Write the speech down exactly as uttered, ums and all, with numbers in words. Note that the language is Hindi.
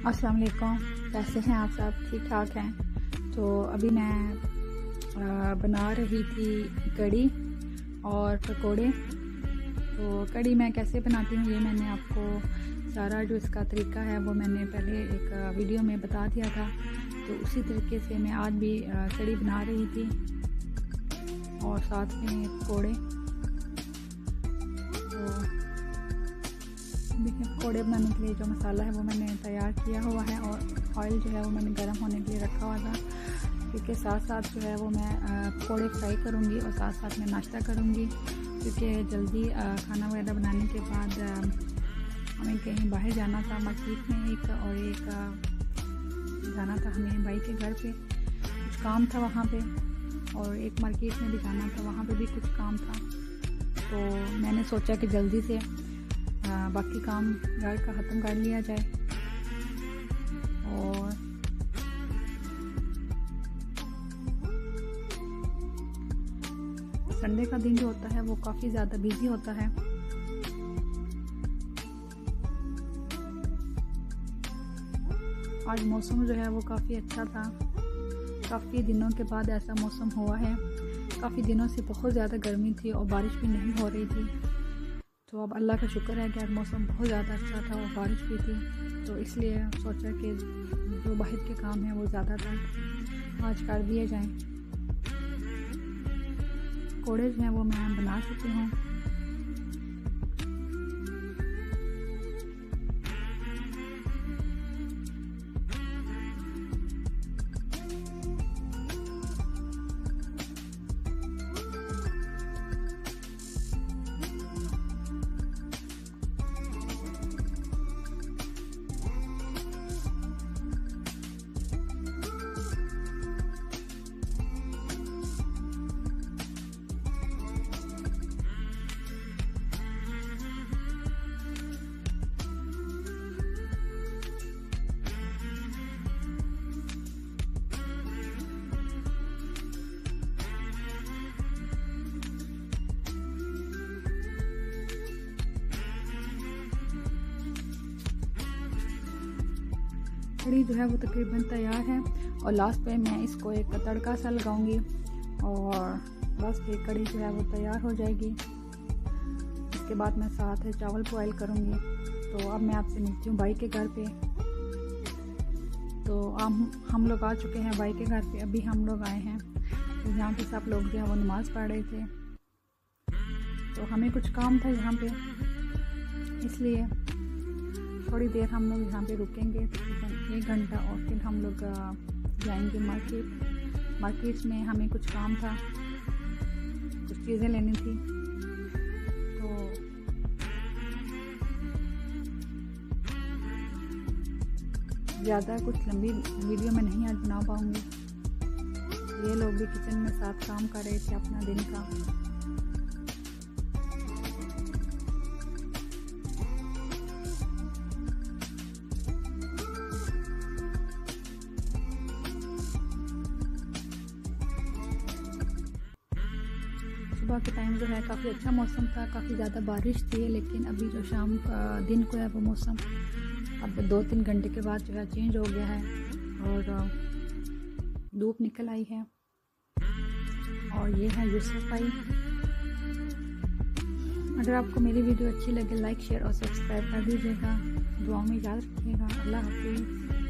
अस्सलाम वालेकुम, कैसे हैं आप सब? ठीक ठाक हैं। तो अभी मैं आ, बना रही थी कड़ी और पकोड़े। तो कड़ी मैं कैसे बनाती हूँ ये मैंने आपको सारा जो इसका तरीका है वो मैंने पहले एक वीडियो में बता दिया था। तो उसी तरीके से मैं आज भी कड़ी बना रही थी और साथ में पकोड़े। तो देखिए पकौड़े बनाने के लिए जो मसाला है वो मैंने तैयार किया हुआ है और ऑयल जो है वो मैंने गर्म होने के लिए रखा हुआ था, क्योंकि साथ साथ जो है वो मैं पकौड़े फ्राई करूँगी और साथ साथ मैं नाश्ता करूँगी, क्योंकि जल्दी खाना वगैरह बनाने के बाद हमें कहीं बाहर जाना था, मार्केट में एक और एक जाना था हमें भाई के घर पे, कुछ काम था वहाँ पे, और एक मार्केट में भी जाना था, वहाँ पे भी कुछ काम था। तो मैंने सोचा कि जल्दी से आ, बाकी काम घर का ख़त्म कर लिया जाए। और संडे का दिन जो होता है वो काफ़ी ज़्यादा बिजी होता है। आज मौसम जो है वो काफ़ी अच्छा था, काफ़ी दिनों के बाद ऐसा मौसम हुआ है। काफ़ी दिनों से बहुत ज़्यादा गर्मी थी और बारिश भी नहीं हो रही थी। तो अब अल्लाह का शुक्र है कि आज मौसम बहुत ज़्यादा अच्छा था और बारिश भी थी, तो इसलिए सोचा कि जो बाहर के काम हैं वो ज़्यादातर आज कर दिए जाएं। पकौड़े जो हैं वो मैं बना चुकी हूँ। कड़ी जो है वो तकरीबन तैयार है और लास्ट पे मैं इसको एक तड़का सा लगाऊंगी और बस फिर कड़ी जो है वो तैयार हो जाएगी। इसके बाद मैं साथ चावल बॉयल करूंगी। तो अब मैं आपसे मिलती हूँ भाई के घर पे। तो हम हम लोग आ चुके हैं भाई के घर पे, अभी हम लोग आए हैं। तो यहाँ पे सब लोग जो है वो नमाज़ पढ़ रहे थे, तो हमें कुछ काम था यहाँ पे, इसलिए थोड़ी देर हम लोग यहाँ पे रुकेंगे, तकरीबन एक घंटा, और फिर हम लोग जाएंगे मार्केट। मार्केट में हमें कुछ काम था, कुछ चीज़ें लेनी थी। तो ज़्यादा कुछ लंबी वीडियो में नहीं आज बना पाऊँगी। ये लोग भी किचन में साथ काम कर रहे थे अपना दिन का। सुबह के टाइम जो है काफ़ी अच्छा मौसम था, काफ़ी ज़्यादा बारिश थी, लेकिन अभी जो शाम का दिन को है वो मौसम अब दो तीन घंटे के बाद जो है चेंज हो गया है और धूप निकल आई है। और ये है यूसुफ भाई। अगर आपको मेरी वीडियो अच्छी लगे लाइक शेयर और सब्सक्राइब कर दीजिएगा। दुआओं में याद रखिएगा। अल्लाह हाफिज़।